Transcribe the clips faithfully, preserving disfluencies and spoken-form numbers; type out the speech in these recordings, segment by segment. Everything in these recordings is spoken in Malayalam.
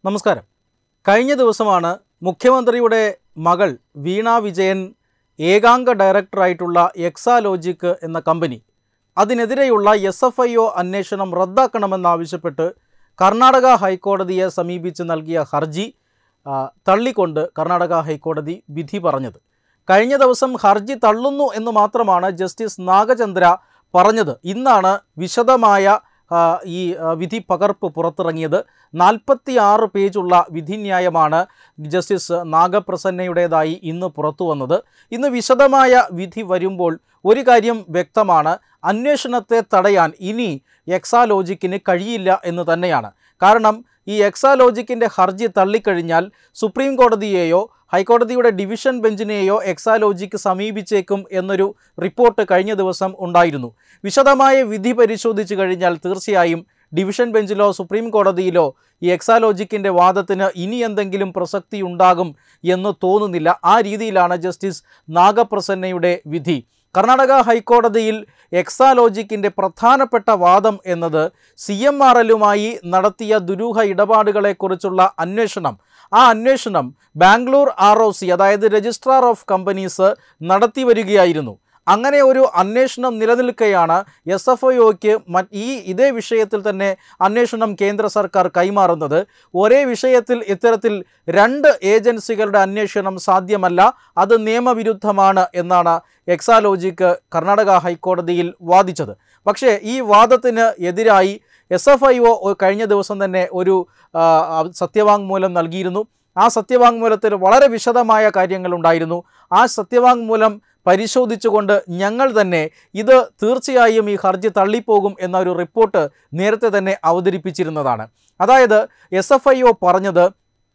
നമസ്കാരം. കഴിഞ്ഞ ദിവസമാണ് മുഖ്യമന്ത്രിയുടെ മകൾ വീണ വിജയൻ ഏകാംഗ ഡയറക്ടറായിട്ടുള്ള എക്സാലോജിക് എന്ന കമ്പനി അതിനെതിരെയുള്ള എസ് എഫ് ഐ ഒ അന്വേഷണം റദ്ദാക്കണമെന്നാവശ്യപ്പെട്ട് കർണാടക ഹൈക്കോടതിയെ സമീപിച്ച് നൽകിയ ഹർജി തള്ളിക്കൊണ്ട് കർണാടക ഹൈക്കോടതി വിധി പറഞ്ഞത്. കഴിഞ്ഞ ദിവസം ഹർജി തള്ളുന്നു എന്ന് മാത്രമാണ് ജസ്റ്റിസ് നാഗചന്ദ്ര പറഞ്ഞത്. ഇന്നാണ് വിശദമായ ഈ വിധി പകർപ്പ് പുറത്തിറങ്ങിയത്. നാൽപ്പത്തി ആറ് പേജുള്ള വിധിന്യായമാണ് ജസ്റ്റിസ് നാഗപ്രസന്നയുടേതായി ഇന്ന് പുറത്തു വന്നത്. ഇന്ന് വിശദമായ വിധി വരുമ്പോൾ ഒരു കാര്യം വ്യക്തമാണ്, അന്വേഷണത്തെ തടയാൻ ഇനി എക്സാലോജിക്കിന് കഴിയില്ല എന്ന് തന്നെയാണ്. കാരണം ഈ എക്സാലോജിക്കിൻ്റെ ഹർജി തള്ളിക്കഴിഞ്ഞാൽ സുപ്രീം കോടതിയെയോ ഹൈക്കോടതിയുടെ ഡിവിഷൻ ബെഞ്ചിനെയോ എക്സാലോജിക്ക് സമീപിച്ചേക്കും എന്നൊരു റിപ്പോർട്ട് കഴിഞ്ഞ ദിവസം ഉണ്ടായിരുന്നു. വിശദമായ വിധി പരിശോധിച്ചു കഴിഞ്ഞാൽ തീർച്ചയായും ഡിവിഷൻ ബെഞ്ചിലോ സുപ്രീം കോടതിയിലോ ഈ എക്സാലോജിക്കിൻ്റെ വാദത്തിന് ഇനി എന്തെങ്കിലും പ്രസക്തി ഉണ്ടാകും എന്ന് തോന്നുന്നില്ല. ആ രീതിയിലാണ് ജസ്റ്റിസ് നാഗപ്രസന്നയുടെ വിധി. കർണാടക ഹൈക്കോടതിയിൽ എക്സാലോജിക്കിൻ്റെ പ്രധാനപ്പെട്ട വാദം എന്നത് സി എം ആർ എല്ലുമായി നടത്തിയ ദുരൂഹ ഇടപാടുകളെക്കുറിച്ചുള്ള അന്വേഷണം ആ അന്വേഷണം ബാംഗ്ലൂർ ആർ ഒ സി അതായത് രജിസ്ട്രാർ ഓഫ് കമ്പനീസ് നടത്തി വരികയായിരുന്നു. അങ്ങനെ ഒരു അന്വേഷണം നിലനിൽക്കെയാണ് എസ് എഫ് ഐ ഒക്ക് ഈ ഇതേ വിഷയത്തിൽ തന്നെ അന്വേഷണം കേന്ദ്ര സർക്കാർ കൈമാറുന്നത്. ഒരേ വിഷയത്തിൽ ഇത്തരത്തിൽ രണ്ട് ഏജൻസികളുടെ അന്വേഷണം സാധ്യമല്ല, അത് നിയമവിരുദ്ധമാണ് എന്നാണ് എക്സാലോജിക്ക് കർണാടക ഹൈക്കോടതിയിൽ വാദിച്ചത്. പക്ഷേ ഈ വാദത്തിന് എതിരായി എസ് എഫ് ഐ ഒ കഴിഞ്ഞ ദിവസം തന്നെ ഒരു സത്യവാങ്മൂലം നൽകിയിരുന്നു. ആ സത്യവാങ്മൂലത്തിൽ വളരെ വിശദമായ കാര്യങ്ങളുണ്ടായിരുന്നു. ആ സത്യവാങ്മൂലം പരിശോധിച്ചുകൊണ്ട് ഞങ്ങൾ തന്നെ ഇത് തീർച്ചയായും ഈ ഹർജി തള്ളിപ്പോകും എന്നൊരു റിപ്പോർട്ട് നേരത്തെ തന്നെ അവതരിപ്പിച്ചിരുന്നതാണ്. അതായത് എസ് എഫ് ഐ ഒ പറഞ്ഞത്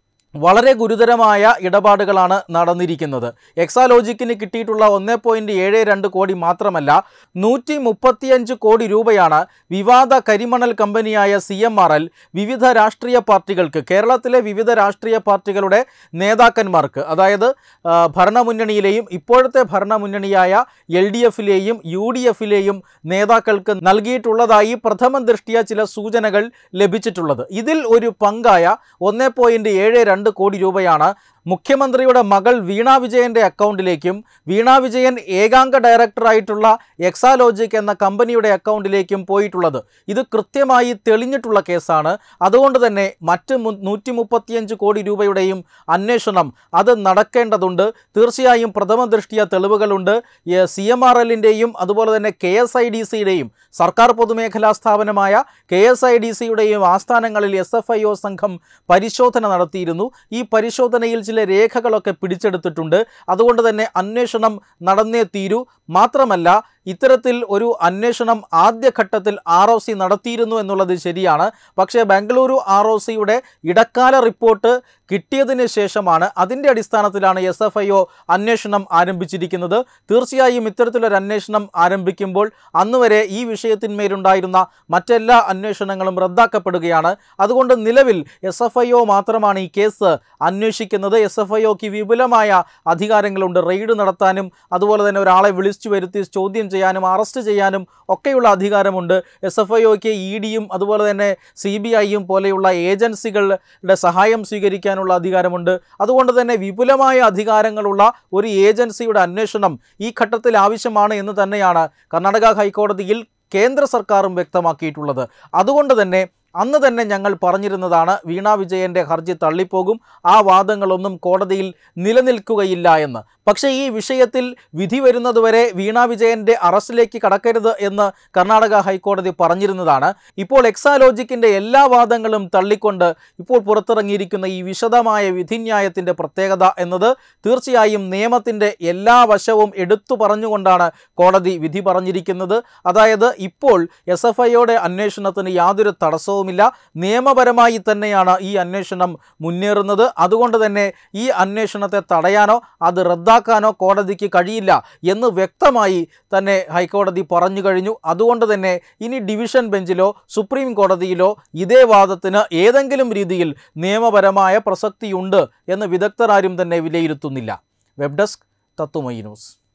വളരെ ഗുരുതരമായ ഇടപാടുകളാണ് നടന്നിരിക്കുന്നത്. എക്സാലോജിക്കിന് കിട്ടിയിട്ടുള്ള ഒന്ന് പോയിൻറ്റ് ഏഴ് രണ്ട് കോടി മാത്രമല്ല, നൂറ്റി മുപ്പത്തിയഞ്ച് കോടി രൂപയാണ് വിവാദ കരിമണൽ കമ്പനിയായ സി എം ആർ എൽ വിവിധ രാഷ്ട്രീയ പാർട്ടികൾക്ക്, കേരളത്തിലെ വിവിധ രാഷ്ട്രീയ പാർട്ടികളുടെ നേതാക്കന്മാർക്ക്, അതായത് ഭരണമുന്നണിയിലെയും ഇപ്പോഴത്തെ ഭരണമുന്നണിയായ എൽ ഡി എഫിലെയും യു ഡി എഫിലെയും നേതാക്കൾക്ക് നൽകിയിട്ടുള്ളതായി പ്രഥമ ദൃഷ്ടിയ ചില സൂചനകൾ ലഭിച്ചിട്ടുള്ളത്. ഇതിൽ ഒരു പങ്കായ ഒന്ന് പോയിൻറ്റ് ഏഴ് രണ്ട് കോടി രൂപയാണ് മുഖ്യമന്ത്രിയുടെ മകൾ വീണ വിജയൻ്റെ അക്കൗണ്ടിലേക്കും വീണ വിജയൻ ഏകാംഗ ഡയറക്ടറായിട്ടുള്ള എക്സാലോജിക് എന്ന കമ്പനിയുടെ അക്കൗണ്ടിലേക്കും പോയിട്ടുള്ളത്. ഇത് കൃത്യമായി തെളിഞ്ഞിട്ടുള്ള കേസാണ്. അതുകൊണ്ട് തന്നെ മറ്റ് നൂറ്റി മുപ്പത്തിയഞ്ച് കോടി രൂപയുടെയും അന്വേഷണം അത് നടക്കേണ്ടതുണ്ട്. തീർച്ചയായും പ്രഥമ ദൃഷ്ടിയ തെളിവുകളുണ്ട്. സി എം ആർ എല്ലിൻ്റെയും അതുപോലെ തന്നെ കെ എസ് ഐ ഡി സിയുടെയും സർക്കാർ പൊതുമേഖലാ സ്ഥാപനമായ കെ എസ് ഐ ഡി സിയുടെയും ആസ്ഥാനങ്ങളിൽ എസ് എഫ് ഐ ഒ സംഘം പരിശോധന നടത്തിയിരുന്നു. ഈ പരിശോധനയിൽ ചില രേഖകളൊക്കെ പിടിച്ചെടുത്തിട്ടുണ്ട്. അതുകൊണ്ട് തന്നെ അന്വേഷണം നടന്നേ തീരൂ. മാത്രമല്ല, ഇത്തരത്തിൽ ഒരു അന്വേഷണം ആദ്യഘട്ടത്തിൽ ആർ ഒ സി നടത്തിയിരുന്നു എന്നുള്ളത് ശരിയാണ്. പക്ഷേ ബാംഗ്ലൂരു ആർ ഒ സിയുടെ ഇടക്കാല റിപ്പോർട്ട് കിട്ടിയതിന് ശേഷമാണ്, അതിൻ്റെ അടിസ്ഥാനത്തിലാണ് എസ് എഫ് ഐ ഒ അന്വേഷണം ആരംഭിച്ചിരിക്കുന്നത്. തീർച്ചയായും ഇത്തരത്തിലൊരു അന്വേഷണം ആരംഭിക്കുമ്പോൾ അന്നുവരെ ഈ വിഷയത്തിന്മേലുണ്ടായിരുന്ന മറ്റെല്ലാ അന്വേഷണങ്ങളും റദ്ദാക്കപ്പെടുകയാണ്. അതുകൊണ്ട് നിലവിൽ എസ് എഫ് ഐ ഒ മാത്രമാണ് ഈ കേസ് അന്വേഷിക്കുന്നത്. എസ് എഫ് ഐ ഒക്ക് വിപുലമായ അധികാരങ്ങളുണ്ട്. റെയ്ഡ് നടത്താനും അതുപോലെ തന്നെ ഒരാളെ വിളിച്ചു വരുത്തി ചോദ്യം ചെയ്യാനും അറസ്റ്റ് ചെയ്യാനും ഒക്കെയുള്ള അധികാരമുണ്ട്. എസ് എഫ് ഐ ഒക്ക് ഇ ഡിയും അതുപോലെ തന്നെ സി ബി ഐയും പോലെയുള്ള ഏജൻസികളുടെ സഹായം സ്വീകരിക്കാനുള്ള അധികാരമുണ്ട്. അതുകൊണ്ട് തന്നെ വിപുലമായ അധികാരങ്ങളുള്ള ഒരു ഏജൻസിയുടെ അന്വേഷണം ഈ ഘട്ടത്തിൽ ആവശ്യമാണ് എന്ന് തന്നെയാണ് കർണാടക ഹൈക്കോടതിയിൽ കേന്ദ്ര സർക്കാരും വ്യക്തമാക്കിയിട്ടുള്ളത്. അതുകൊണ്ട് തന്നെ അന്ന് തന്നെ ഞങ്ങൾ പറഞ്ഞിരുന്നതാണ് വീണ വിജയൻ്റെ ഹർജി തള്ളിപ്പോകും, ആ വാദങ്ങളൊന്നും കോടതിയിൽ നിലനിൽക്കുകയില്ല എന്ന്. പക്ഷേ ഈ വിഷയത്തിൽ വിധി വരുന്നതുവരെ വീണ വിജയൻ്റെ അറസ്റ്റിലേക്ക് കടക്കരുത് എന്ന് കർണാടക ഹൈക്കോടതി പറഞ്ഞിരുന്നതാണ്. ഇപ്പോൾ എക്സാലോജിക്കിൻ്റെ എല്ലാ വാദങ്ങളും തള്ളിക്കൊണ്ട് ഇപ്പോൾ പുറത്തിറങ്ങിയിരിക്കുന്ന ഈ വിശദമായ വിധിന്യായത്തിൻ്റെ പ്രത്യേകത എന്നത് തീർച്ചയായും നിയമത്തിൻ്റെ എല്ലാ വശവും എടുത്തു പറഞ്ഞുകൊണ്ടാണ് കോടതി വിധി പറഞ്ഞിരിക്കുന്നത്. അതായത് ഇപ്പോൾ എസ് എഫ് ഐയുടെ അന്വേഷണത്തിന് യാതൊരു തടസ്സവും ില്ല നിയമപരമായി തന്നെയാണ് ഈ അന്വേഷണം മുന്നേറുന്നത്. അതുകൊണ്ട് തന്നെ ഈ അന്വേഷണത്തെ തടയാനോ അത് റദ്ദാക്കാനോ കോടതിക്ക് കഴിയില്ല എന്ന് വ്യക്തമായി തന്നെ ഹൈക്കോടതി പറഞ്ഞു കഴിഞ്ഞു. അതുകൊണ്ട് തന്നെ ഇനി ഡിവിഷൻ ബെഞ്ചിലോ സുപ്രീം കോടതിയിലോ ഇതേ വാദത്തിന് ഏതെങ്കിലും രീതിയിൽ നിയമപരമായ പ്രസക്തിയുണ്ട് എന്ന് വിദഗ്ധരാരും തന്നെ വിലയിരുത്തുന്നില്ല. Web desk Tattvamayi news.